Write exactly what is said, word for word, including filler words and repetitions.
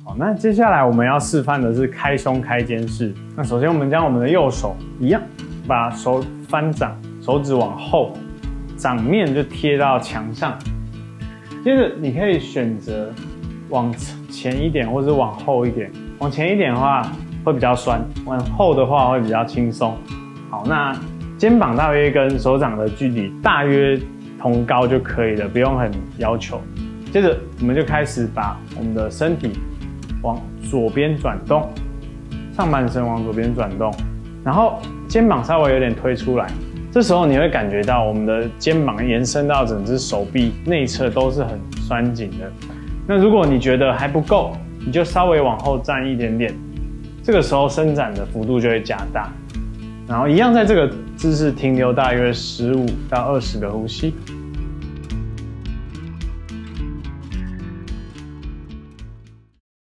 好，那接下来我们要示范的是开胸开肩式。那首先我们将我们的右手一样，把手翻掌，手指往后，掌面就贴到墙上。接着你可以选择往前一点，或者往后一点。往前一点的话会比较酸，往后的话会比较轻松。好，那肩膀大约跟手掌的距离大约同高就可以了，不用很要求。接着我们就开始把我们的身体往左边转动，上半身往左边转动，然后肩膀稍微有点推出来。这时候你会感觉到我们的肩膀延伸到整只手臂内侧都是很酸紧的。那如果你觉得还不够，你就稍微往后站一点点，这个时候伸展的幅度就会加大。然后一样在这个姿势停留大约十五到二十个呼吸。